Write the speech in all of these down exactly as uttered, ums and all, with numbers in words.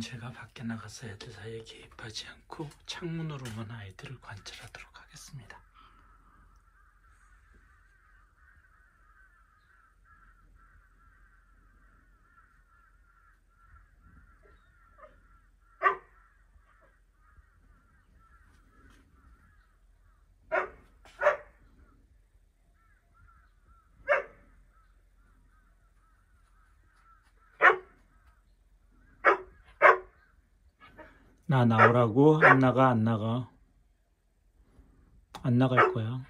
제가 밖에 나가서 애들 사이에 개입하지 않고 창문으로만 아이들을 관찰하도록 하겠습니다. 나 나오라고? 안 나가, 안 나가. 안 나갈 거야.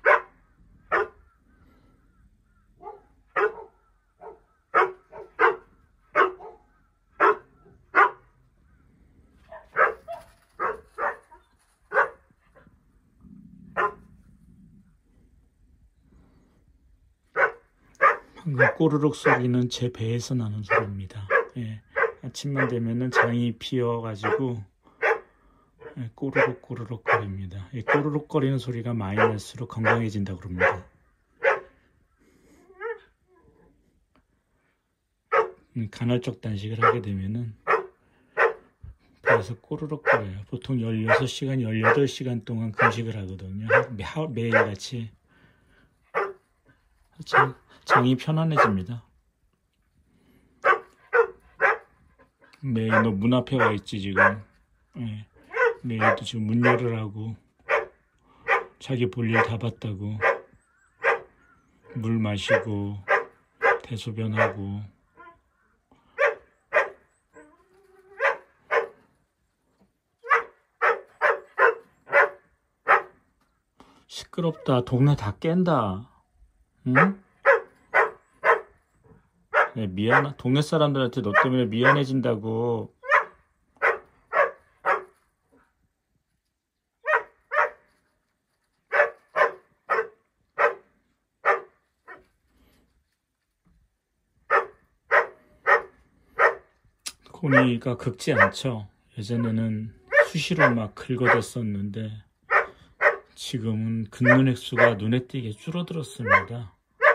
방금 꼬르륵 소리는 제 배에서 나는 소리입니다. 예, 아침만 되면은 장이 피어가지고 예, 꼬르륵 꼬르륵 거립니다. 이 꼬르륵 거리는 소리가 많이 날수록 건강해진다고 그럽니다. 음, 간헐적 단식을 하게 되면은 배에서 꼬르륵 거려요. 보통 열여섯 시간, 열여덟 시간 동안 금식을 하거든요. 매, 매일같이. 장, 장이 편안해집니다. 매일 너 문 앞에 와 있지 지금. 예. 내일도 지금 문 열으라고 자기 볼일 다 봤다고 물 마시고 대소변하고 시끄럽다. 동네 다 깬다. 응? 네, 미안. 동네 사람들한테 너 때문에 미안해진다고. 고니가 긁지 않죠. 예전에는 수시로 막 긁어댔었는데 지금은 긁는 횟수가 눈에 띄게 줄어들었습니다.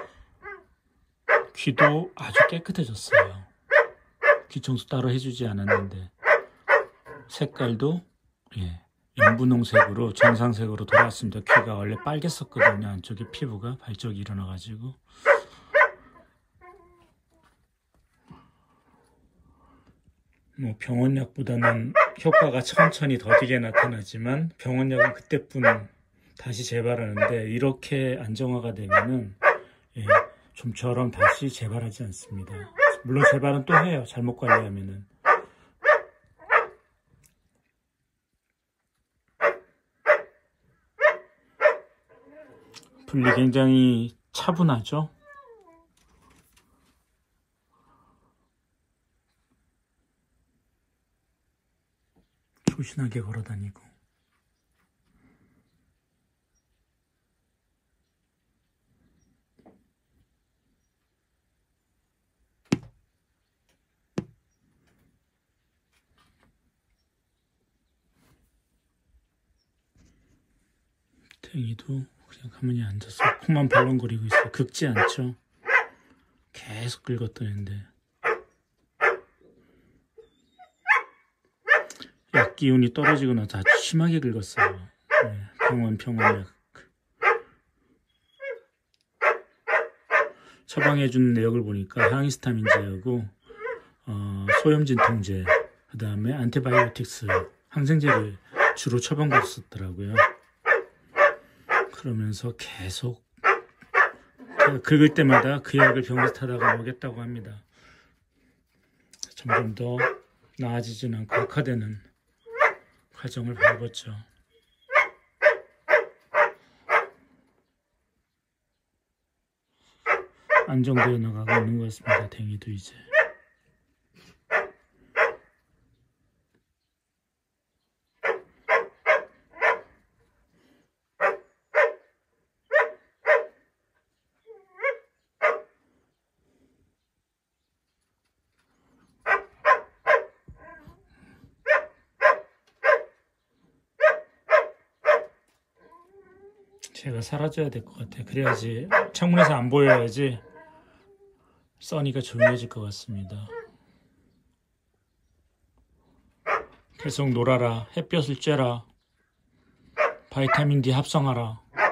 귀도 아주 깨끗해졌어요. 귀 청소 따로 해주지 않았는데 색깔도 예, 연분홍색으로 정상색으로 돌아왔습니다. 귀가 원래 빨갰었거든요. 안쪽에 피부가 발적이 일어나가지고 뭐 병원약보다는 효과가 천천히 더디게 나타나지만 병원약은 그때뿐 다시 재발하는데 이렇게 안정화가 되면은 예, 좀처럼 다시 재발하지 않습니다. 물론 재발은 또 해요. 잘못 관리하면은. 분리 굉장히 차분하죠. 조신하게 걸어다니고 탱이도 그냥 가만히 앉아서 코만 벌렁거리고 있어요. 긁지 않죠. 계속 긁었던 애인데 약 기운이 떨어지고 나서 아주 심하게 긁었어요. 네, 병원 병원약 처방해준 내역을 보니까 항히스타민제하고 어, 소염진통제, 그 다음에 안티바이오틱스, 항생제를 주로 처방받았었더라고요. 그러면서 계속 긁을 때마다 그 약을 병원에서 타다가 오겠다고 합니다. 점점 더 나아지진 않고 악화되는 과정을 밟았죠. 안정되어 나가고 있는 것 같습니다. 댕이도 이제. 제가 사라져야 될 것 같아요. 그래야지 창문에서 안 보여야지 써니가 조용해질 것 같습니다. 계속 놀아라. 햇볕을 쬐라. 바이타민 D 합성하라.